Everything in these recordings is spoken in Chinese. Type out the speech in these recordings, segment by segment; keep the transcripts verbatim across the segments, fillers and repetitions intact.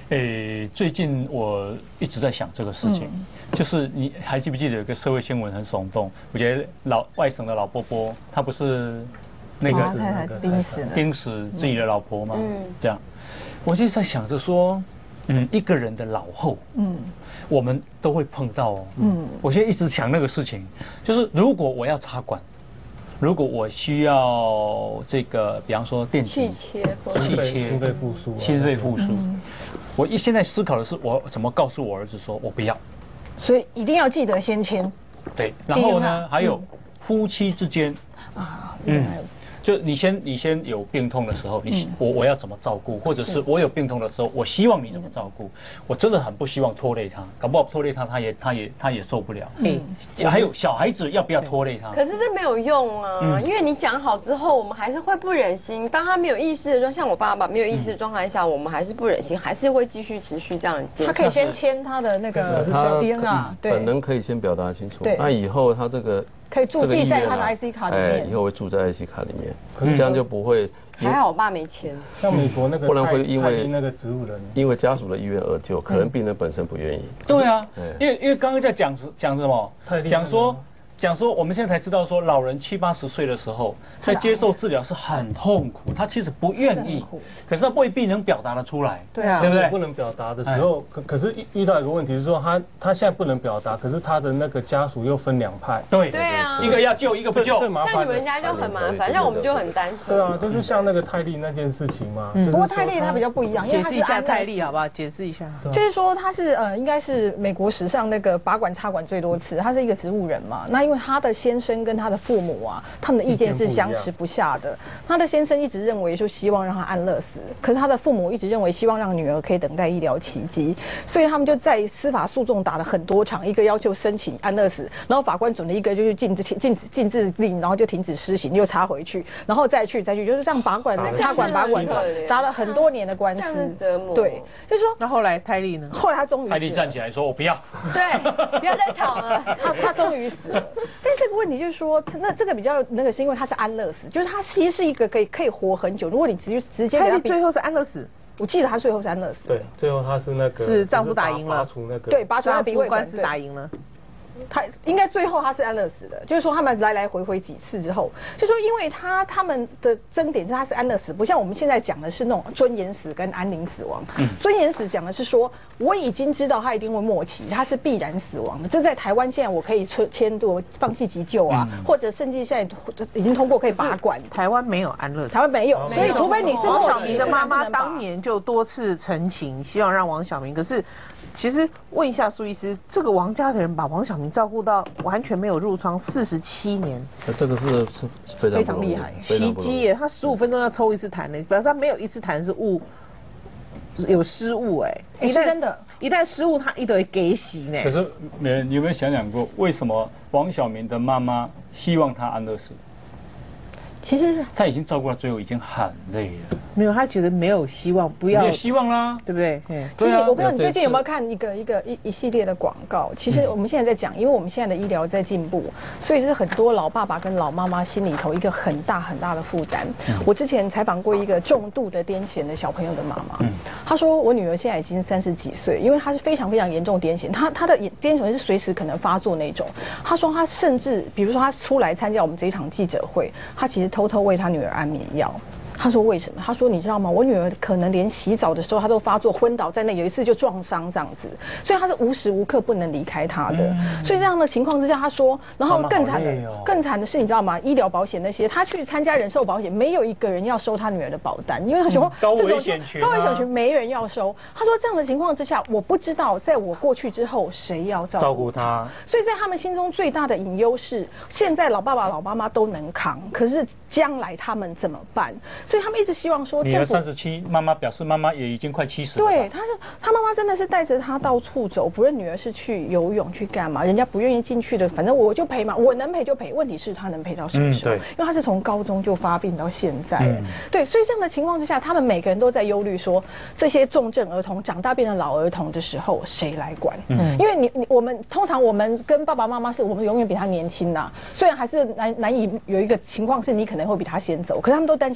诶，最近我一直在想这个事情，嗯、就是你还记不记得有个社会新闻很耸动？我觉得老外省的老伯伯，他不是那个太太盯死了， 盯死自己的老婆吗？嗯，这样，我就在想着说，嗯，一个人的老后，嗯，我们都会碰到哦。嗯，我现在一直想那个事情，就是如果我要插管。如果我需要这个，比方说电击、 气切、 气切、 心肺复苏、 心肺复苏，我一现在思考的是，我怎么告诉我儿子说我不要， 所以一定要记得先签。 对，然后呢，还有夫妻之间啊，嗯。就你先，你先有病痛的时候，你我我要怎么照顾，或者是我有病痛的时候，我希望你怎么照顾？我真的很不希望拖累他，搞不好拖累他，他也他也他也受不了。嗯，还有小孩子要不要拖累他？ 可是这没有用啊，因为你讲好之后，我们还是会不忍心。当他没有意识的状，像我爸爸没有意识的状态下，我们还是不忍心，还是会继续持续这样。 他可以先签他的那个小 D N 啊，对， 本人可以先表达清楚。那以后他这个。 可以注记在他的 I C 卡里面， 以后会注在 I C 卡里面，这样就不会。 还好我爸没签。 像美国那个， 不然会因为那个植物人， 因为家属的意愿而救，可能病人本身不愿意。 对啊，因为因为刚刚在讲讲什么？讲说。讲说，我们现在才知道说，老人七八十岁的时候，在接受治疗是很痛苦，他其实不愿意，可是他未必能表达得出来， 对啊， 对不对？ 不能表达的时候，可可是遇到一个问题是说，他他现在不能表达，可是他的那个家属又分两派， 对对啊， 一个要救，一个不救， 最麻烦。 像你们家就很麻烦，让我们就很担心。 对啊，就是像那个泰利那件事情嘛。 不过泰利他比较不一样，因为他是安泰利好不好？解释一下， 就是说他是呃，应该是美国史上那个拔管插管最多次，他是一个植物人嘛。那因为他的先生跟他的父母啊，他们的意见是相持不下的。他的先生一直认为说希望让他安乐死，可是他的父母一直认为希望让女儿可以等待医疗奇迹，所以他们就在司法诉讼打了很多场，一个要求申请安乐死，然后法官准了一个就是禁止禁止禁止令，然后就停止施行，又插回去，然后再去再去，就是这样拔管插管拔管砸了很多年的官司， 折磨。 对，就是说， 那后来泰利呢？ 后来他终于泰利站起来说：“我不要。” 对，不要再吵了。 他他终于死了。但这个问题就是说，那这个比较那个是因为他是安乐死，就是他其实是一个可以可以活很久。如果你直接直接给他， 最后是安乐死。 我记得他最后是安乐死。 对，最后他是那个是丈夫打赢了， 拔除那个对，拔除他鼻胃官司打赢了。 他应该最后他是安乐死的，就是说他们来来回回几次之后，就说因为他他们的争点是他是安乐死，不像我们现在讲的是那种尊严死跟安宁死亡。嗯，尊严死讲的是说我已经知道他一定会末期，他是必然死亡的。这在台湾现在我可以签做放弃急救啊，嗯、或者甚至现在已经通过可以拔管。 台湾没有安乐死， 台湾没有，所以除非你是王晓明的妈妈当年就多次陈情，希望让王晓明，可是。其实问一下苏医师，这个王家的人把王晓明照顾到完全没有褥疮四十七年， 这个是是非常厉害， 奇迹耶！他十五分钟要抽一次痰呢，表示他没有一次痰是误有失误哎， 是真的， 一旦失误他一堆给洗呢。 可是你你有没有想想过，为什么王晓明的妈妈希望他安乐死？ 其实他已经照顾到最后，已经很累了。 没有，他觉得没有希望，不要没有希望啦， 对不对？ 其实我不知道你最近有没有看一个一个一一系列的广告。其实我们现在在讲，因为我们现在的医疗在进步，所以是很多老爸爸跟老妈妈心里头一个很大很大的负担。我之前采访过一个重度的癫痫的小朋友的妈妈，她说我女儿现在已经三十几岁，因为她是非常非常严重癫痫，她她的癫痫是随时可能发作那种。她说她甚至比如说她出来参加我们这一场记者会，她其实偷偷喂她女儿安眠药。他说为什么？他说你知道吗？我女儿可能连洗澡的时候她都发作昏倒在那，有一次就撞伤这样子，所以她是无时无刻不能离开她的。嗯、所以这样的情况之下，他说，然后更惨的、哦、更惨的是你知道吗？医疗保险那些，他去参加人寿保险，没有一个人要收他女儿的保单，因为他说、嗯、 高危险群、啊， 高危险群没人要收。他说这样的情况之下，我不知道在我过去之后谁要照顾照顾他。 所以在他们心中最大的隐忧是，现在老爸爸老妈妈都能扛，可是将来他们怎么办？所以他们一直希望。 女儿三十七，妈妈表示妈妈也已经快七十了。 对，她是她妈妈真的是带着她到处走，不论女儿是去游泳去干嘛，人家不愿意进去的，反正我就陪嘛，我能陪就陪。问题是她能陪到什么时候？嗯、因为她是从高中就发病到现在，嗯、对，所以这样的情况之下，他们每个人都在忧虑说，这些重症儿童长大变成老儿童的时候，谁来管？嗯，因为你你我们通常我们跟爸爸妈妈是我们永远比他年轻呐，虽然还是难难以有一个情况是你可能会比他先走，可是他们都担心我走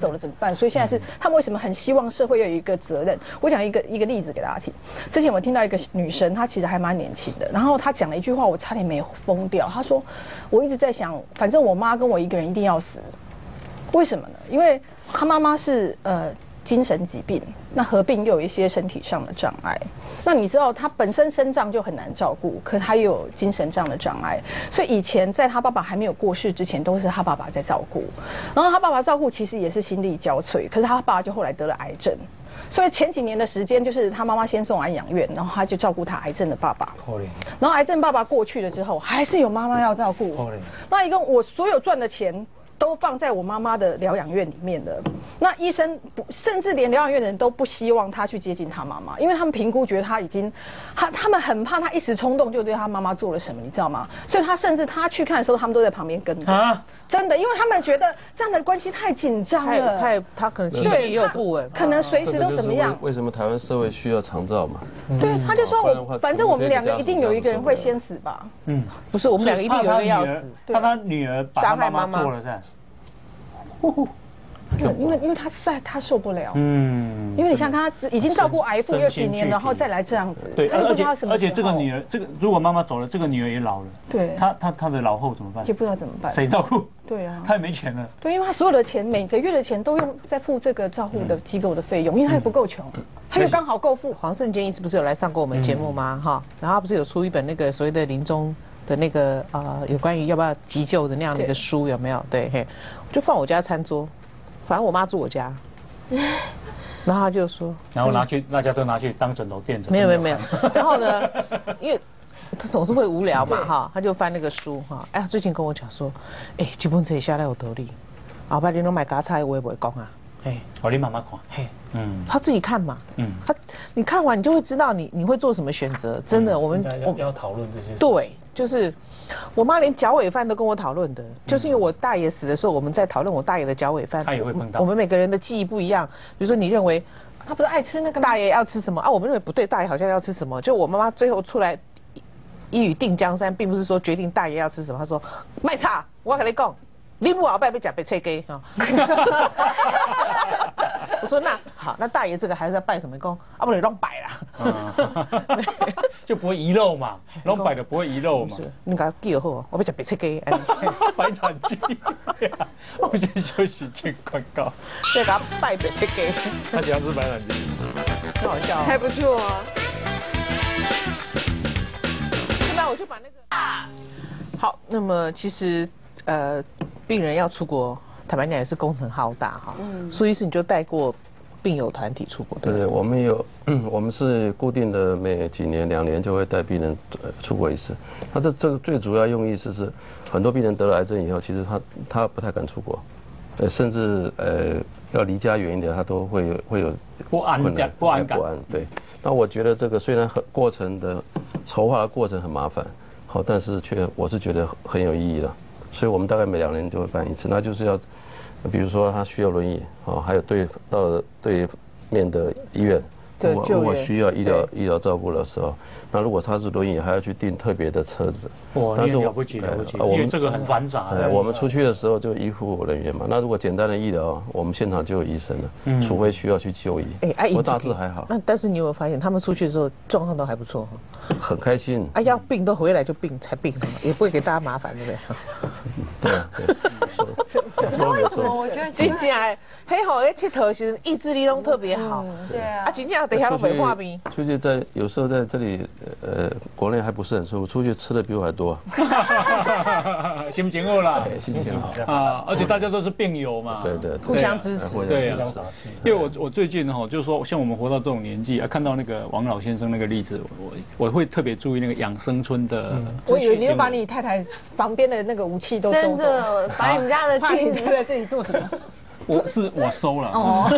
走了怎么办？所以现在是他们为什么很希望社会有一个责任？我讲一个一个例子给大家听。之前我听到一个女生，她其实还蛮年轻的，然后她讲了一句话，我差点没疯掉。她说：“我一直在想，反正我妈跟我一个人一定要死，为什么呢？因为她妈妈是呃。”精神疾病，那合并又有一些身体上的障碍。那你知道，他本身身障就很难照顾，可他又有精神上的障碍，所以以前在他爸爸还没有过世之前，都是他爸爸在照顾。然后他爸爸照顾其实也是心力交瘁，可是他爸爸就后来得了癌症，所以前几年的时间就是他妈妈先送安养院，然后他就照顾他癌症的爸爸。然后癌症爸爸过去了之后，还是有妈妈要照顾。那一共我所有赚的钱。都放在我妈妈的疗养院里面的。那医生不，甚至连疗养院的人都不希望他去接近他妈妈，因为他们评估觉得他已经，他他们很怕他一时冲动就对他妈妈做了什么，你知道吗？所以他甚至他去看的时候，他们都在旁边跟着。啊，真的，因为他们觉得这样的关系太紧张了， 太他可能情绪也有不稳， 可能随时都怎么样。 为什么台湾社会需要长照嘛？ 对，他就说我反正我们两个一定有一个人会先死吧。 嗯， 不是，我们两个一定有一个要死。 怕他女儿把他妈妈做了这样。 因为因为他实在他受不了，嗯，因为你像他已经照顾癌父有几年，然后再来这样子， 对，而且而且这个女儿，这个如果妈妈走了，这个女儿也老了， 对， 她她她的老后怎么办？ 就不知道怎么办， 谁照顾？ 对啊， 他也没钱了， 对，因为他所有的钱每个月的钱都用在付这个照护的机构的费用，因为他也不够穷，他又刚好够付。 黄胜坚医师不是有来上过我们节目吗？哈，然后他不是有出一本那个所谓的临终的那个呃有关于要不要急救的那样的一个书，有没有？对，嘿，就放我家餐桌。反正我妈住我家，然后他就说， 然后拿去大家都拿去当枕头垫着。 没有没有没有，然后呢，因为他总是会无聊嘛哈，他就翻那个书哈，哎，最近跟我讲说，哎，这本册下来有道理，后摆你拢买家菜我也不会讲啊，哎， 哦，你慢慢看， 嘿，嗯，他自己看嘛，嗯，他你看完你就会知道你你会做什么选择，真的，我们我们要讨论这些， 对，就是。我妈连脚尾饭都跟我讨论的，就是因为我大爷死的时候，我们在讨论我大爷的脚尾饭。 他也会碰到。 我们每个人的记忆不一样，比如说你认为他不是爱吃那个， 大爷要吃什么啊？我们认为不对，大爷好像要吃什么。就我妈妈最后出来一语定江山，并不是说决定大爷要吃什么，她说卖差，我跟你讲，你不好拜被假被切给哈。我说那好，那大爷这个还是要拜什么公啊？不能乱摆啦， 就不会遗漏嘛，乱摆的不会遗漏嘛。 是，你给他记好，我要吃白切鸡， 白斩鸡。我们先休息，进广告。 再给他拜白切鸡， 他喜欢吃白斩鸡， 很好笑， 还不错啊。 那我就把那个好，那么其实呃，病人要出国。坦白讲也是工程浩大哈，苏医师你就带过病友团体出国对不对？ 对，我们有，我们是固定的每几年两年就会带病人出国一次。那这这个最主要用意是是，很多病人得了癌症以后，其实他他不太敢出国，呃，甚至呃要离家远一点，他都会会有不安感、不安感。 不安，对。那我觉得这个虽然很过程的筹划的过程很麻烦，好，但是却我是觉得很有意义的。所以我们大概每两年就会办一次，那就是要，比如说他需要轮椅，哦，还有对到对面的医院，如果如果需要医疗医疗照顾的时候，那如果他是轮椅，还要去订特别的车子。 哇，但是了不起了不起，因为这个很繁杂。 我们出去的时候就医护人员嘛，那如果简单的医疗，我们现场就有医生了，除非需要去就医。哎，我大致还好。 那但是你有没有发现，他们出去的时候状况都还不错哈？ 很开心。 啊，要病都回来就病才病，也不会给大家麻烦，对不对？ 对啊，对。 那为什么我觉得真正的黑好在佚佗时意志力都特别好。 对啊。 啊，真正等下都没画面。 出去在有时候在这里，呃，国内还不是很舒服，出去吃的比我还多。 心情好啦， 心情好啊，而且大家都是病友嘛， 对对， 互相支持， 对啊。因为我我最近哈，就是说像我们活到这种年纪啊，看到那个王老先生那个例子，我我会特别注意那个养生村的。 我以为你会把你太太旁边的那个武器都真的把你们家的镜子在这里做什么？ 我是我收了哦。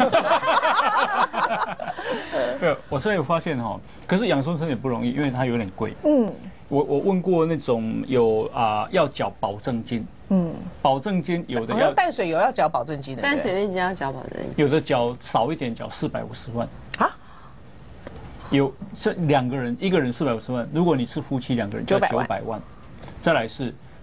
对，我所以我发现哈，可是养生村也不容易，因为它有点贵。嗯，我我问过那种有啊要缴保证金，嗯，保证金有的要淡水有要缴保证金的， 淡水那家要缴保证金， 有的缴少一点，缴四百五十万啊。有是两个人，一个人四百五十万，如果你是夫妻两个人，就九百万。再来是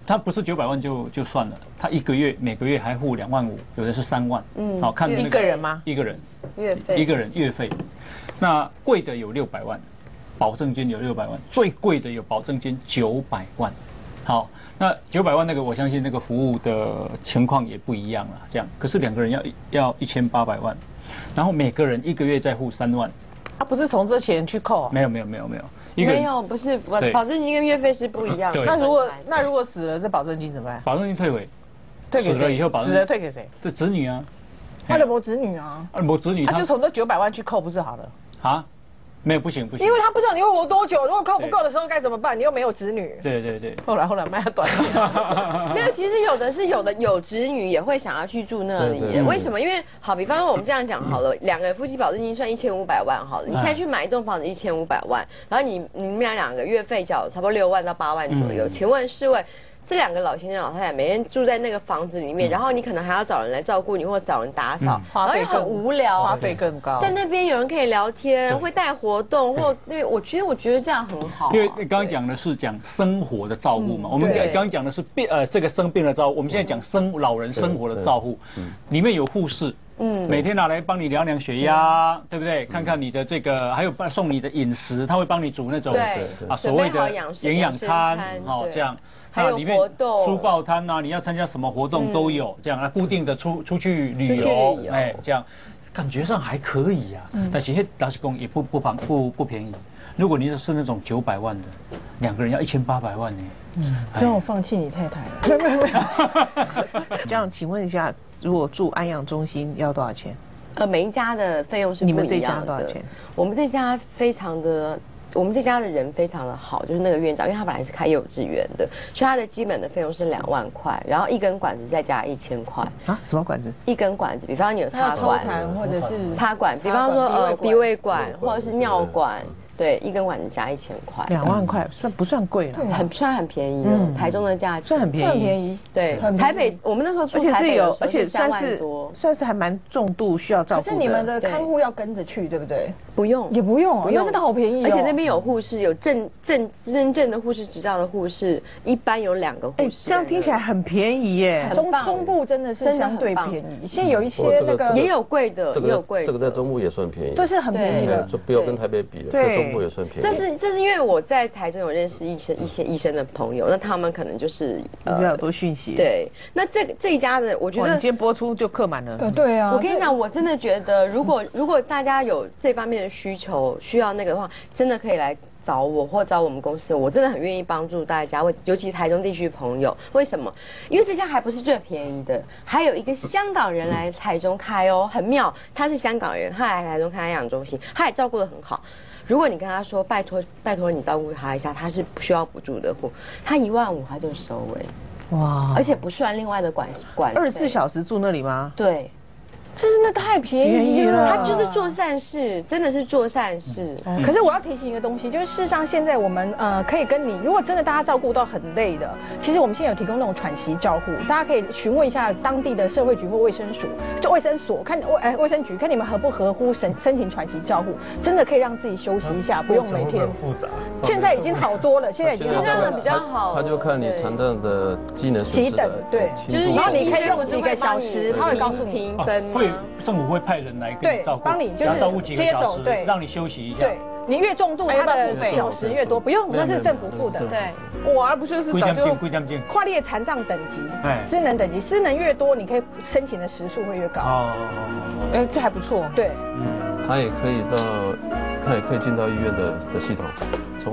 他不是九百万就就算了，他一个月每个月还付两万五，有的是三万。嗯，好看、那个、 一个人吗？ 一个人， 月费一个人月费。那贵的有六百万，保证金有六百万，最贵的有保证金九百万。好，那九百万那个，我相信那个服务的情况也不一样了。这样，可是两个人要要一千八百万，然后每个人一个月再付三万。 啊，不是从这钱去扣、啊？ 没有没有没有没有，一个没有，不是保保证金跟月费是不一样的。 那如果那如果死了，这保证金怎么办？ 保证金退回， 退给谁？ 死了以后保证死了退给谁？ 这子女啊， 他的没子女啊， 啊没子女， 他就从这九百万去扣，不是好了？ 啊？没有不行不行， 因为他不知道你会活多久，如果扣不够的时候该怎么办？你又没有子女。 对对对。 后来后来卖短点。 没有，其实有的是有的有子女也会想要去住那里。为什么？因为好，比方说我们这样讲好了，两个夫妻保证金算一千五百万好了，你现在去买一栋房子一千五百万，然后你你们俩两个月费缴差不多六万到八万左右，请问试问？这两个老先生老太太每天住在那个房子里面，然后你可能还要找人来照顾你，或者找人打扫，然后又很无聊， 花费更高。 在那边有人可以聊天，会带活动，或因为我其实我觉得这样很好。 因为刚刚讲的是讲生活的照顾嘛，我们刚刚讲的是病呃这个生病的照顾，我们现在讲生老人生活的照顾，里面有护士。嗯，每天拿来帮你量量血压，对不对？看看你的这个，还有送你的饮食，他会帮你煮那种啊所谓的营养餐，哦这样。 还有活动， 书报摊啊，你要参加什么活动都有，这样啊，固定的出出去旅游，哎，这样感觉上还可以啊。但其实老实讲也不不不不不便宜。如果你是那种九百万的，两个人要一千八百万呢。 嗯，这样我放弃你太太了。没有没有没有。 这样，请问一下，如果住安养中心要多少钱？ 呃，每一家的费用是不一样的。 你们这家多少钱？ 我们这家非常的。我们这家的人非常的好，就是那个院长，因为他本来是开幼稚园的，所以他的基本的费用是两万块，然后一根管子再加一千块。 啊？什么管子？ 一根管子，比方你有插管， 或者是插管，比方说呃鼻胃管或者是尿管。对，一根管子加一千块， 两万块算不算贵了？ 很算很便宜了，台中的价钱算很便宜， 算便宜。 对，台北我们那时候住台北的时候， 而且算是算是还蛮重度需要照顾的。 可是你们的看护要跟着去，对不对？ 不用， 也不用， 不用， 真的好便宜。 而且那边有护士，有正正真正的护士执照的护士，一般有两个护士。 这样听起来很便宜耶。 中中部真的是相对便宜，现在有一些那个也有贵的，也有贵的。 这个在中部也算便宜， 这是很便宜的， 就不要跟台北比了，在中部也算便宜。 这是。这是因为我在台中有认识医生一些医生的朋友，那他们可能就是比较多讯息。 对，那这个这一家的，我觉得今天播出就客满了。 对对啊， 我跟你讲，我真的觉得，如果如果大家有这方面的需求，需要那个的话，真的可以来找我或找我们公司，我真的很愿意帮助大家，尤其台中地区朋友。为什么？因为这家还不是最便宜的，还有一个香港人来台中开哦，很妙。他是香港人，他来台中开安养中心，他也照顾得很好。如果你跟他说拜托拜托你照顾他一下，他是不需要补助的户，他一万五他就收哎，哇！而且不算另外的管管。 二十四小时住那里吗？ 对。 真的太便宜了， 他就是做善事，真的是做善事。 嗯、可是我要提醒一个东西，就是事实上现在我们呃可以跟你，如果真的大家照顾到很累的，其实我们现在有提供那种喘息照护，大家可以询问一下当地的社会局或卫生署，就卫生所看卫哎卫生局看你们合不合乎申申请喘息照护，真的可以让自己休息一下，不用每天。 复杂。 现在已经好多了，现在已经好多了， 比较好。 他就看你残障的机能几等，对， 就是然后你可以用几个小时，他会告诉你评分， 会政府会派人来给你照顾， 帮你就是照顾几个小时， 对， 让你休息一下。 对，你越重度，他的小时越多，不用，那是政府付的。 对， 哇，不就是早就跨列残障等级，失能等级，失能越多，你可以申请的时数会越高。哦， 哎，这还不错。 对， 嗯，他也可以到，他也可以进到医院的的系统，从。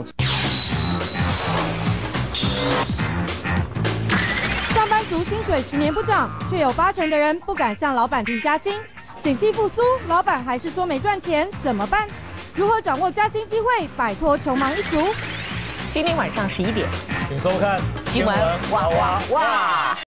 上班族薪水十年不涨，却有八成的人不敢向老板提加薪。景气复苏，老板还是说没赚钱，怎么办？如何掌握加薪机会，摆脱穷忙一族？ 今天晚上十一点， 请收看新闻哇哇哇。